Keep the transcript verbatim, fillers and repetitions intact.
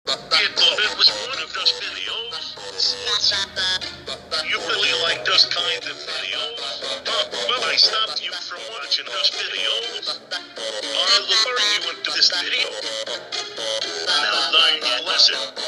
You thought it was one of those videos? Sportsy. You really like those kind of videos? Huh? Well, I stopped you from watching those videos. I'll lure you into this video. Now learn your lesson.